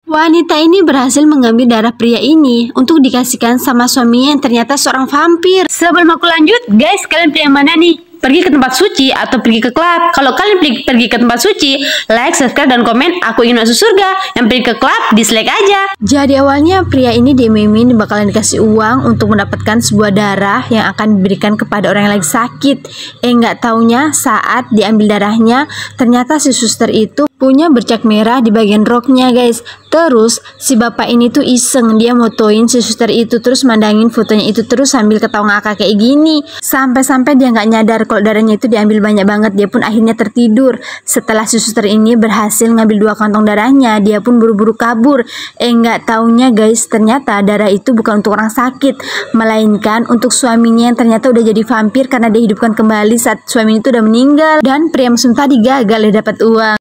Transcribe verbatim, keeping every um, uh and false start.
Wanita ini berhasil mengambil darah pria ini untuk dikasihkan sama suaminya yang ternyata seorang vampir. Sebelum aku lanjut, guys, kalian pilih yang mana nih? Pergi ke tempat suci atau pergi ke klub? Kalau kalian pergi, pergi ke tempat suci, like, subscribe, dan komen aku ingin masuk surga. Yang pergi ke klub, dislike aja. Jadi awalnya pria ini diiming-iming bakalan dikasih uang untuk mendapatkan sebuah darah yang akan diberikan kepada orang yang lagi sakit. Eh nggak taunya saat diambil darahnya, ternyata si suster itu punya bercak merah di bagian roknya, guys. Terus si bapak ini tuh iseng, dia motoin si suster itu, terus mandangin fotonya itu terus sambil ketawa ngakak kayak gini. Sampai-sampai dia nggak nyadar kalau darahnya itu diambil banyak banget. Dia pun akhirnya tertidur. Setelah si suster ini berhasil ngambil dua kantong darahnya, dia pun buru-buru kabur. Eh nggak taunya, guys, ternyata darah itu bukan untuk orang sakit, melainkan untuk suaminya yang ternyata udah jadi vampir karena dia hidupkan kembali saat suaminya itu udah meninggal. Dan pria mesum tadi gagal ya dapat uang.